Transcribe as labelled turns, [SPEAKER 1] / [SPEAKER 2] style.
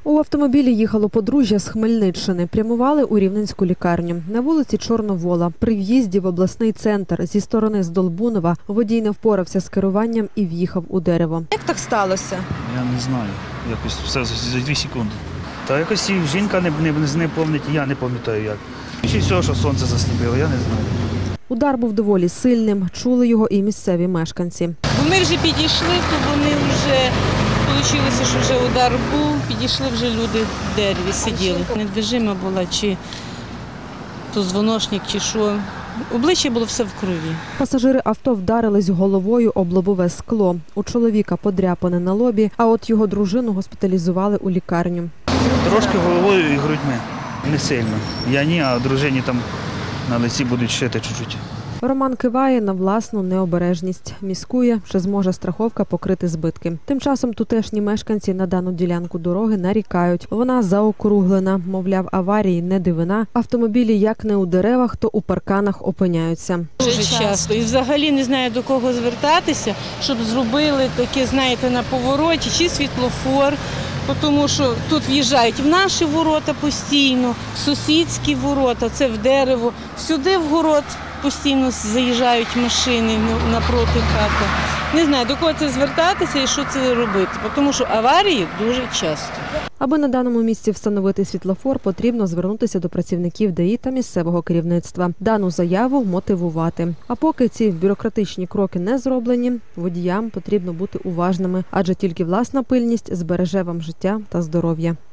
[SPEAKER 1] У автомобілі їхало подружжя з Хмельниччини. Прямували у Рівненську лікарню. На вулиці Чорновола, при в'їзді в обласний центр зі сторони Здолбунова, водій не впорався з керуванням і в'їхав у дерево.
[SPEAKER 2] Як так сталося?
[SPEAKER 3] Я не знаю. Якось все за 2 секунди. Та якось і жінка не помнить, я не пам'ятаю як. Чи все, що сонце засліпило, я не знаю.
[SPEAKER 1] Удар був доволі сильним. Чули його і місцеві мешканці.
[SPEAKER 4] Бо ми вже підійшли, то вони вже, вийшло, що вже удар був, підійшли вже люди в дереві, сиділи. Недвижима була, чи то дзвоночник, чи що. Обличчя було все в крові.
[SPEAKER 1] Пасажири авто вдарились головою об лобове скло. У чоловіка подряпане на лобі, а от його дружину госпіталізували у лікарню.
[SPEAKER 3] Трошки головою і грудьми. Не сильно. Я ні, а дружині там на лиці будуть шити чуть-чуть.
[SPEAKER 1] Роман киває на власну необережність. Міскує, що зможе страховка покрити збитки. Тим часом тутешні мешканці на дану ділянку дороги нарікають. Вона заокруглена, мовляв, аварії не дивина. Автомобілі як не у деревах, то у парканах опиняються.
[SPEAKER 4] Дуже часто. І взагалі не знаю, до кого звертатися, щоб зробили таке, знаєте, на повороті, чи світлофор. Тому що тут в'їжджають в наші ворота постійно, в сусідські ворота, це в дерево. Сюди в город постійно заїжджають машини напроти хати. Не знаю, до кого це звертатися і що це робити, тому що аварії дуже часто.
[SPEAKER 1] Аби на даному місці встановити світлофор, потрібно звернутися до працівників ДАІ та місцевого керівництва. Дану заяву мотивувати. А поки ці бюрократичні кроки не зроблені, водіям потрібно бути уважними, адже тільки власна пильність збереже вам життя та здоров'я.